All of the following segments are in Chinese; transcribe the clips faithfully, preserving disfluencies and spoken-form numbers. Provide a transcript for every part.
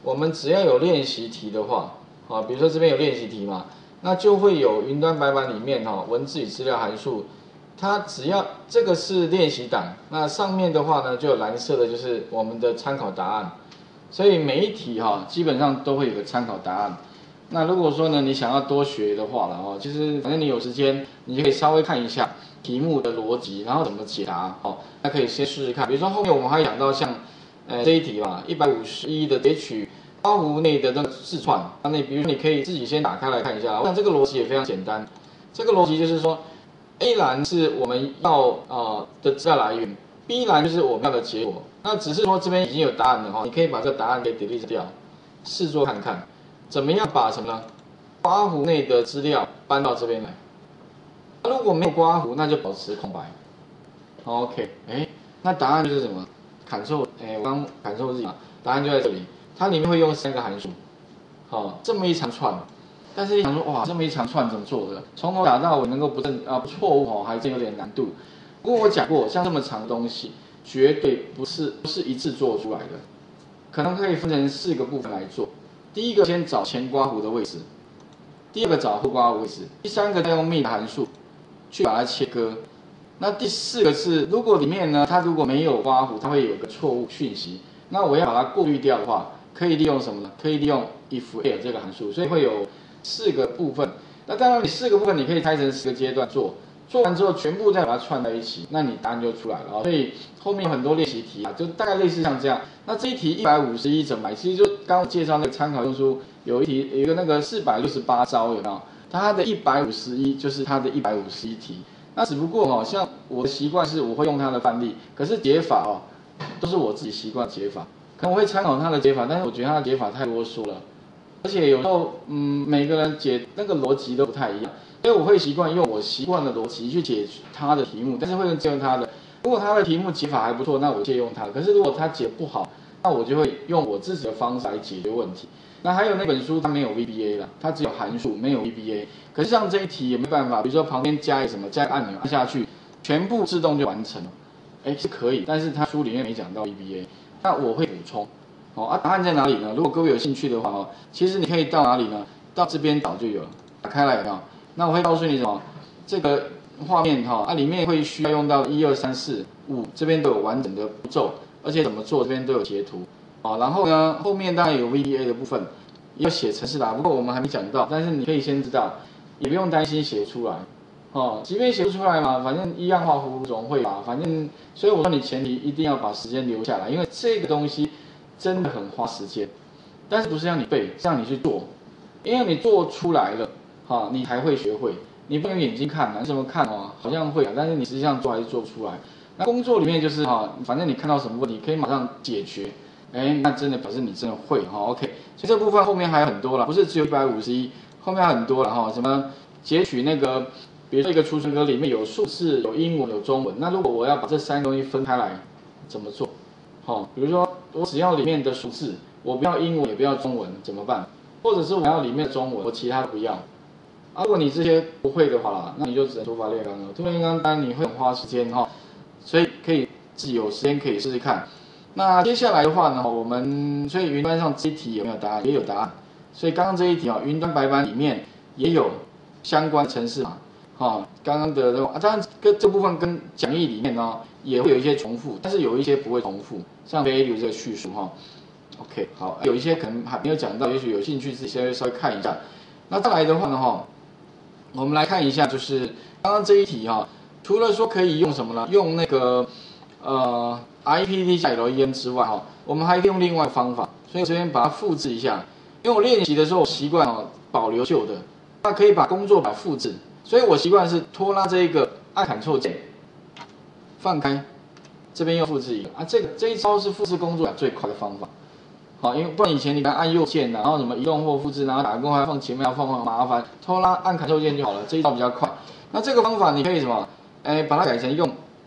我们只要有练习题的话，啊，比如说这边有练习题嘛，那就会有云端白板里面哈文字与资料函数，它只要这个是练习档，那上面的话呢就有蓝色的就是我们的参考答案，所以每一题哈基本上都会有个参考答案。那如果说呢你想要多学的话了哦，其实反正你有时间，你就可以稍微看一下题目的逻辑，然后怎么解答哦，那可以先试试看。比如说后面我们还讲到像，呃这一题嘛，一百五十一的截取刮弧内的那个字串，那你比如说你可以自己先打开来看一下，我想这个逻辑也非常简单。这个逻辑就是说 ，A 栏是我们要呃的资料来源 ，B 栏就是我们要的结果。那只是说这边已经有答案了哈，你可以把这个答案给 delete 掉，试做看看，怎么样把什么呢？刮弧内的资料搬到这边来。如果没有刮弧，那就保持空白。OK， 哎，那答案就是什么 ？Ctrl， 哎，我刚 Ctrl Z 嘛，答案就在这里。它里面会用三个函数，好、哦，这么一长串。但是你想说，哇，这么一长串怎么做的？从头打到尾能够不正啊不错误哦，还真有点难度。不过我讲过，像这么长的东西，绝对不是不是一次做出来的，可能可以分成四个部分来做。第一个先找前刮弧的位置，第二个找后刮弧位置，第三个再用 mid 函数去把它切割。那第四个是，如果里面呢，它如果没有刮弧，它会有个错误讯息。那我要把它过滤掉的话，可以利用什么呢？可以利用 if_air 这个函数，所以会有四个部分。那当然，你四个部分你可以拆成四个阶段做，做完之后全部再把它串在一起，那你答案就出来了。所以后面有很多练习题啊，就大概类似像这样。那这一题一百五十一怎么买？其实就刚刚介绍那个参考用书有一题有一个那个四百六十八招有没有？它的一百五十一就是它的一百五十一题。那只不过哦，像我的习惯是我会用它的范例，可是解法哦都是我自己习惯解法，可能我会参考它的解法，但是我觉得它的解法太啰嗦了，而且有时候嗯每个人解那个逻辑都不太一样，所以我会习惯用我习惯的逻辑去解他的题目，但是会借用他的。如果他的题目解法还不错，那我借用他；可是如果他解不好，那我就会用我自己的方式来解决问题。那还有那本书它没有 V B A 啦，它只有函数没有 V B A。可是像这一题也没办法，比如说旁边加一个什么，加一个按钮按下去，全部自动就完成了。哎，是可以，但是它书里面没讲到 V B A， 那我会补充。哦啊，答案在哪里呢？如果各位有兴趣的话哦，其实你可以到哪里呢？到这边找就有了，打开来啊。那我会告诉你什么？这个画面哈，啊里面会需要用到一二三四五，这边都有完整的步骤，而且怎么做这边都有截图。哦，然后呢，后面当然有 V B A 的部分，要写程式啦，不过我们还没讲到，但是你可以先知道，也不用担心写不出来。哦，即便写不出来嘛，反正一样画葫芦总会吧，反正，所以我说你前提一定要把时间留下来，因为这个东西真的很花时间，但是不是让你背，是让你去做，因为你做出来了，哈、哦，你才会学会，你不能眼睛看，你怎么看哦，好像会啊，但是你实际上做还是做不出来。那工作里面就是哈、哦，反正你看到什么问题可以马上解决。哎，那真的表示你真的会哈 ，OK。所以这部分后面还有很多啦，不是只有一百五十一，后面还有很多了哈。什么截取那个，比如说一个储存格里面有数字、有英文、有中文，那如果我要把这三个东西分开来，怎么做？好，比如说我只要里面的数字，我不要英文也不要中文，怎么办？或者是我要里面的中文，我其他不要。啊，如果你这些不会的话啦，那你就只能土法炼钢了。土法炼钢当然你会很花时间哈，所以可以自己有时间可以试试看。那接下来的话呢，我们所以云端上这一题有没有答案？也有答案。所以刚刚这一题啊，云端白板里面也有相关程式码，哈，刚刚的那种啊，当然跟这部分跟讲义里面呢也会有一些重复，但是有一些不会重复，像 value 这个叙述哈。OK， 好，有一些可能还没有讲到，也许有兴趣自己稍微稍微看一下。那再来的话呢，哈，我们来看一下，就是刚刚这一题哈，除了说可以用什么呢？用那个呃。I P T 加 L E N 之外哈，我们还可以用另外方法，所以我这边把它复制一下，因为我练习的时候习惯哦保留旧的，那可以把工作表复制，所以我习惯是拖拉这一个按 Ctrl 键，放开，这边又复制一个啊，这个这一招是复制工作表最快的方法，好，因为不然以前你按右键然后什么移动或复制，然后打勾还要放前面要放放麻烦，拖拉按 Ctrl 键就好了，这一招比较快。那这个方法你可以什么？哎，把它改成用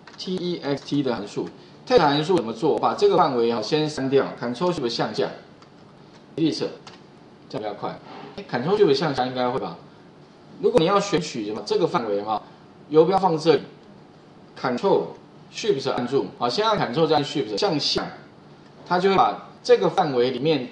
text 的函数。text 函数怎么做？把这个范围啊先删掉 ，Ctrl Shift 向下 ，delete， 这样比较快。Ctrl Shift 向下应该会吧？如果你要选取什么这个范围哈，游标放这里 ，Ctrl Shift 按住，好，先按 Ctrl 再按 Shift 向下，它就会把这个范围里面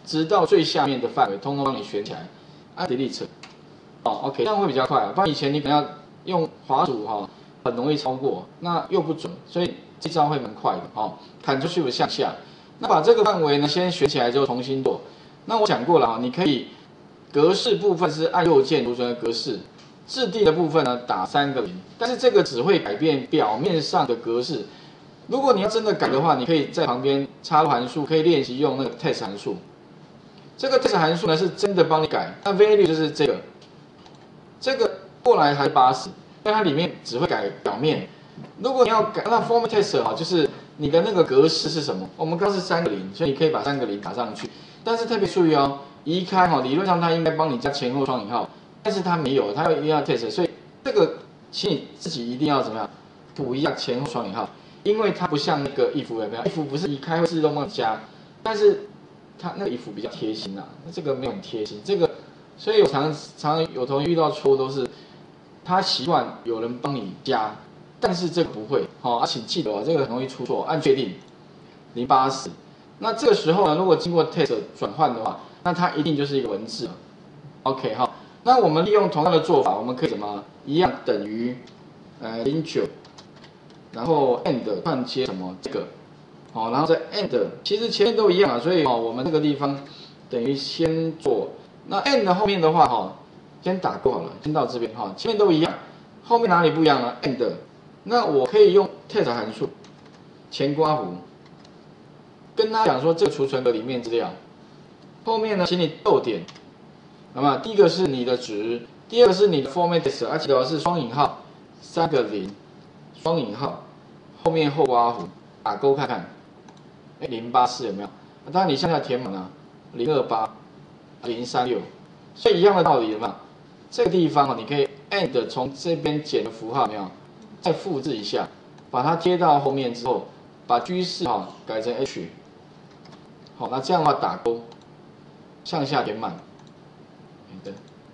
直到最下面的范围，通通帮你选起来，按 Delete。哦 ，OK， 这样会比较快啊，不然以前你可能要用滑鼠哈、哦，很容易超过，那又不准，所以这招会蛮快的哦。Ctrl Shift 向下，那把这个范围呢先选起来之后重新做。那我讲过了哈，你可以格式部分是按右键储存的格式，质地的部分呢打三个零，但是这个只会改变表面上的格式。如果你要真的改的话，你可以在旁边插入函数，可以练习用那个 test 函数。这个 test 函数呢是真的帮你改，那 value 就是这个。这个过来还是八十，因为它里面只会改表面。如果你要改，那 format text 哈，就是你的那个格式是什么？我们刚是三个零，所以你可以把三个零打上去。但是特别注意哦，移开哈，理论上它应该帮你加前后双引号，但是它没有，它一定要 text， 所以这个请你自己一定要怎么样补一下前后双引号，因为它不像那个 if 有没有 ？if 不是移开会自动帮你加，但是它那个 if 比较贴心啊，那这个没有很贴心，这个。所以我常常有同学遇到错误都是，他习惯有人帮你加，但是这个不会，好、哦，啊，请记得哦，这个很容易出错，按确定，零八十，那这个时候呢，如果经过 text 转换的话，那它一定就是一个文字 ，OK 哈、哦，那我们利用同样的做法，我们可以怎么一样等于，呃零九，然后 and 串接什么这个，好、哦，然后再 and， 其实前面都一样啊，所以哦，我们这个地方等于先做。那 and 后面的话哈，先打过好了，先到这边哈，前面都一样，后面哪里不一样呢 ？and， 那我可以用 test 函数前刮弧，跟他讲说这个储存格里面资料，后面呢，请你逗点，那么第一个是你的值，第二个是你的 format text， 而且的是双引号，三个零，双引号，后面后刮弧，打勾看看，哎，零八四有没有？当然你向下填满了，零二八。零三六，所以一样的道理有没有？这个地方哦，你可以 and 从这边减的符号有没有？再复制一下，把它贴到后面之后，把居士哈改成 H， 好，那这样的话打勾，向下填满，等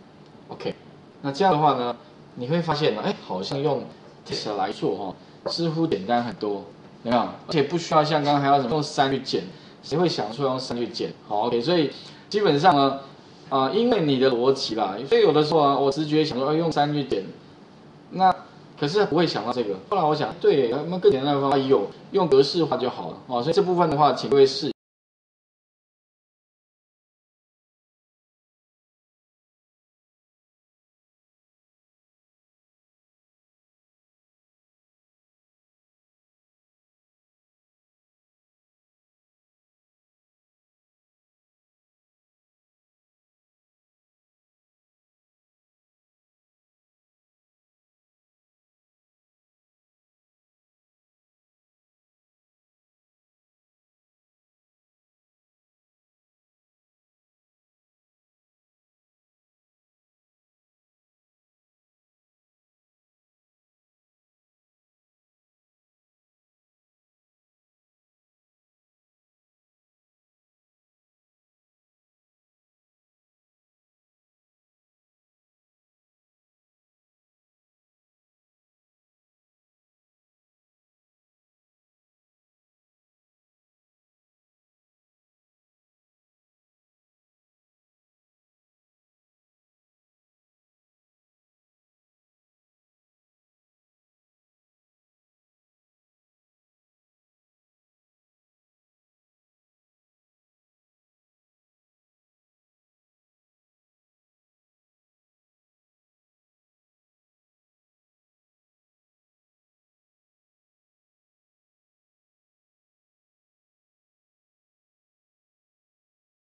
，OK， 那这样的话呢，你会发现呢，哎，好像用 test 来做哈、哦，似乎简单很多，有没有？而且不需要像刚刚还要怎么用三去减，谁会想说用三去减？好 ，OK， 所以。基本上呢，啊、呃，因为你的逻辑啦，所以有的时候啊，我直觉想说，哎，用三去减，那可是不会想到这个。后来我想，对，那么更简单的方法有用格式化就好了，哦，所以这部分的话，请各位试。